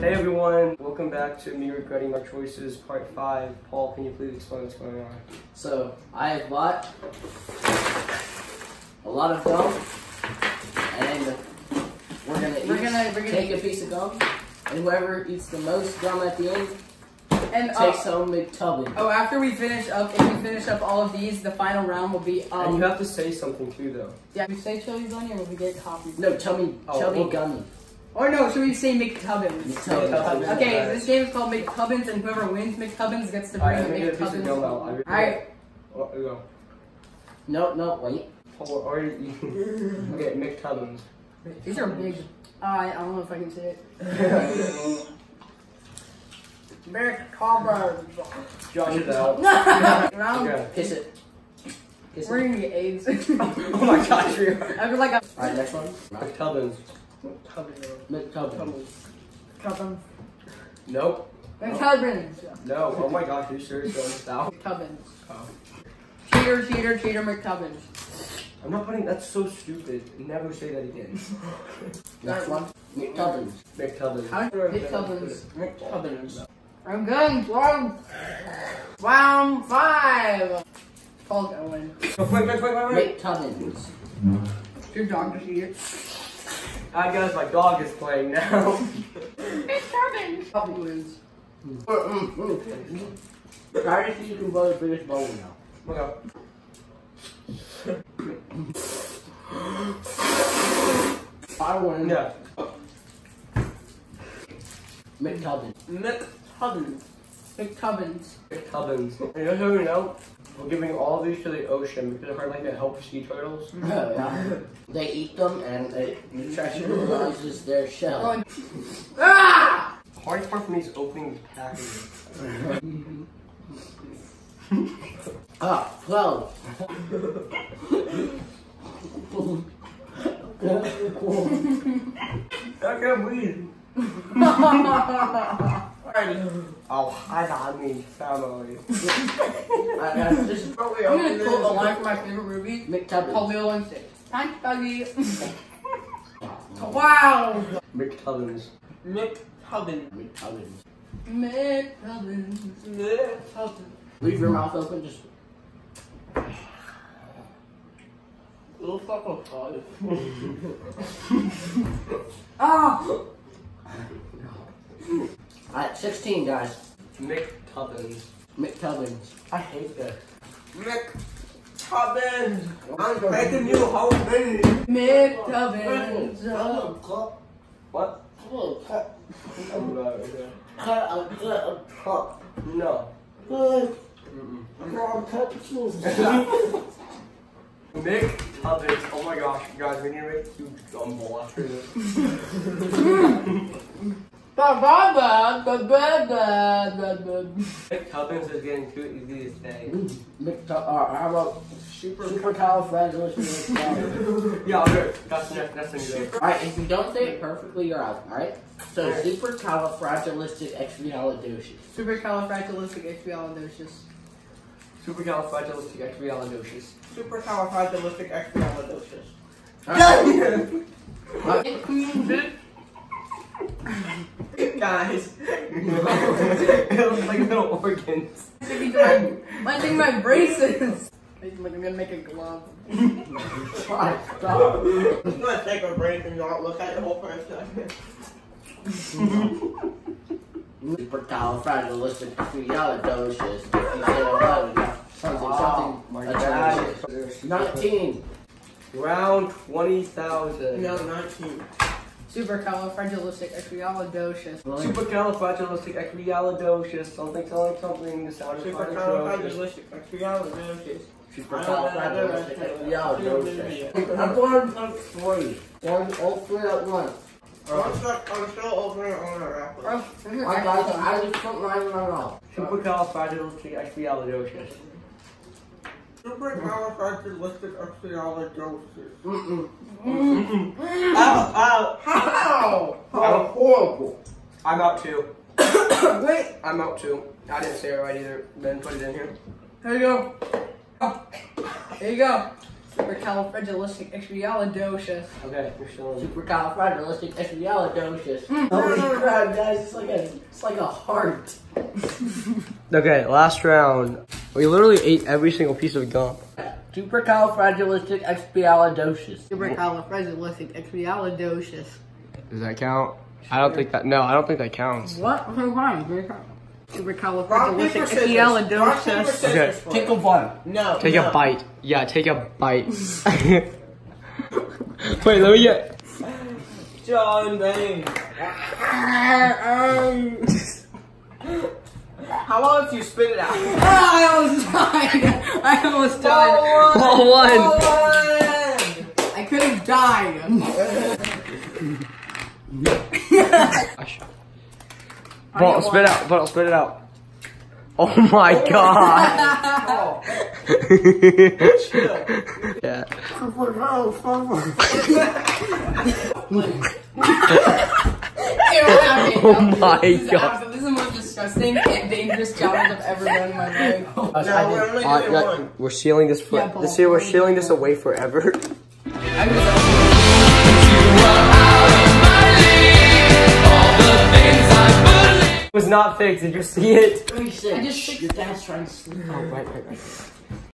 Hey everyone, welcome back to Me Regretting My Choices Part 5. Paul, can you please explain what's going on? So, I have bought a lot of gum, and we're gonna take a piece of gum, and whoever eats the most gum at the end takes home McTubbins. Oh, after we finish up, if we finish up all of these, the final round will be and you have to say something too, though. Yeah, we say Chubby Bunny or will we get copies? No, Chubby Gummy. Or no, should we say McTubbins? McTubbins. Okay, this game is called McTubbins, and whoever wins McTubbins gets to bring McTubbins. Alright. Go. No, wait. Okay, McTubbins. These are big. I don't know if I can say it. McTubbins. Josh it out. Round. Kiss it. We're gonna get AIDS. Oh my gosh, we are. I feel like Alright, next one. McTubbins. McTubbins. Nope. McTubbins. No. Oh my gosh, are you serious? McTubbins. Oh. Cheater, McTubbins. I'm not putting. That's so stupid. Never say that again. Next one. McTubbins. McTubbins. McTubbins. I'm going. Round 5. Paul's gonna win. Oh, wait. McTubbins. Your dog just eat it. I guess my dog is playing now. McTubbins. Puppy wins. Try to see if you can blow the biggest bowl now. Okay. I win. Yeah. McTubbins. McTubbins. And just so you know, we're giving all these to the ocean because I heard like that helps sea turtles. Yeah. They eat them and it neutralizes their shell. Ah! Hardest part for me is opening the packaging. 12. I can't breathe. Oh, I mean family. This is probably I'm gonna quote a line from my favorite movie, McTubbins. called Lilo and Stitch. Thanks, Buggy. Wow. McTubbins. McTubbins. Leave your mouth open, just. Little fucking five. Ah! Alright, 16 guys. McTubbins. McTubbins. I hate that. McTubbins! I'm making you a whole thing! McTubbins. What? No. McTubbins. Oh my gosh, guys, we need to make a huge gumball after this. McTubbins is getting too easy to say. How about supercalifragilisticexpialidocious? Yeah, okay. That's the next thing. Alright, if you don't say it perfectly, you're out, alright? So, supercalifragilisticexpialidocious. Supercalifragilisticexpialidocious. Supercalifragilisticexpialidocious. Supercalifragilisticexpialidocious. Guys. It looks like little organs. I'm taking my braces. I'm gonna make a glove. Stop. I'm gonna take a break and not look at your whole first second. Supercalifragilisticexpialidocious. If you say it loud, you got something. My God. 19. Round 20,000. No, 19. Supercalifragilisticexpialidocious. Supercalifragilisticexpialidocious. Something. The sound of Supercalifragilisticexpialidocious. Supercalifragilisticexpialidocious. I'm going to 3. All 3 at once. I'm still opening it on the wrapper. I just put mine in my mouth. Supercalifragilisticexpialidocious. Supercalifragilisticexpialidocious. How? How horrible. I'm out too. Wait. I'm out too. I didn't say it right either. Then put it in here. There you go. There you go. Supercalifragilisticexpialidocious. Okay, you're still in. Supercalifragilisticexpialidocious. Holy crap, guys! It's like a heart. Okay, last round. We literally ate every single piece of gum. Supercalifragilisticexpialidocious. Supercalifragilisticexpialidocious. Does that count? I don't think that. No, I don't think that counts. What? Supercalifragilisticexpialidocious. Okay. Take a one. No. Take a bite. Yeah, take a bite. Wait, let me get. John Dane. How about if you spit it out? I almost died. Ball one. I could have died. Ball, spit out. Ball, spit it out. Oh my god. Yeah. Oh my god. This is the most disgusting and dangerous challenge I've ever done in my life. No, we're only doing one. We're sealing this for this year. We're sealing this away forever. It was not fixed. Did you see it? Let me see. Your dad's trying to sleep. Oh, right.